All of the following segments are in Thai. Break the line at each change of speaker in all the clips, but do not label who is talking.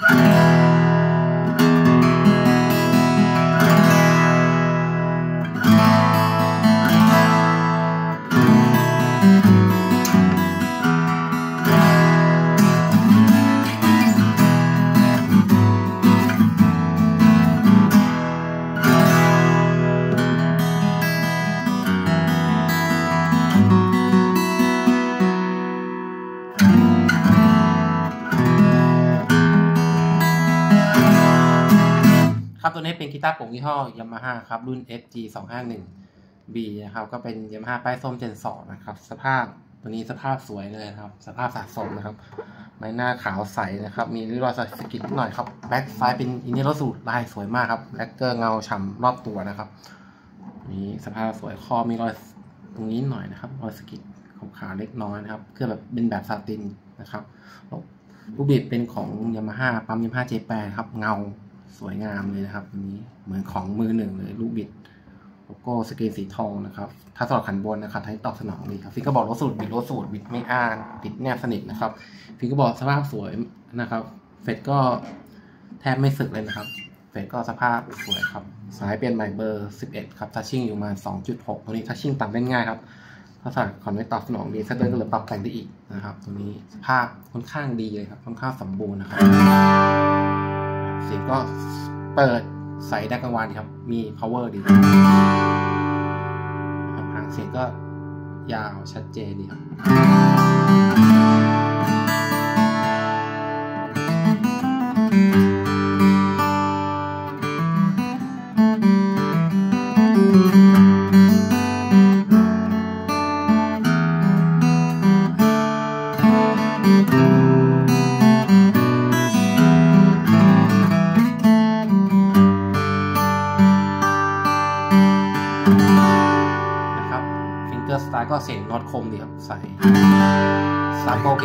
ครับตัวนี้เป็นกีตาร์โปร่งยี่ห้อยามาฮ่าครับรุ่น SG251B นะครับก็เป็นยามาฮ่าป้ายส้ม Gen 2นะครับสภาพตัวนี้สภาพสวยเลยครับสภาพสะสมนะครับไม้หน้าขาวใสนะครับมีริ้วรอยสกิดหน่อยครับแบ็คซ้ายเป็นอินเนอร์สูตรลายสวยมากครับแบ็คเกอร์เงาฉ่ำรอบตัวนะครับนี่สภาพสวยคอมีรอยตรงนี้หน่อยนะครับรอยสกิดขาวเล็กน้อยนะครับเครื่องแบบเป็นแบบซาตินนะครับลูกบิดเป็นของยามาฮ่าปั๊มยามาฮ่า J8 ครับเงาสวยงามเลยนะครับอันนี้เหมือนของมือหนึ่งเลยลูกบิดโลโก้สกรีนสีทองนะครับถ้าสอดขันบนนะครับให้ตอบสนองดีครับฟิงก็บอกรถสูตรบิดไม่อ้างปิดแนบสนิทนะครับฟิงก็บอกสภาพสวยนะครับเฟดก็แทบไม่สึกเลยนะครับเฟดก็สภาพสวยครับสายเปลี่ยนใหม่เบอร์11ครับทัชชิ่งอยู่มา 2.6 ตัวนี้ทัชชิ่งต่ำเล่นง่ายครับถ้าใส่คอนไม่ตอบสนองดีเซตเดินก็เหลือปรับแต่งได้อีกนะครับตัวนี้สภาพค่อนข้างดีเลยครับค่อนข้างสมบูรณ์นะครับเสียงก็เปิดใส่ได้กลางวันครับมี power ดีหางเสียงก็ยาวชัดเจนดีครับสไตล์ก็เสียงน็อตคมดีครับใส่3 โอเค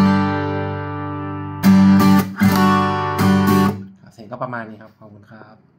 เสียงก็ประมาณนี้ครับขอบคุณครับ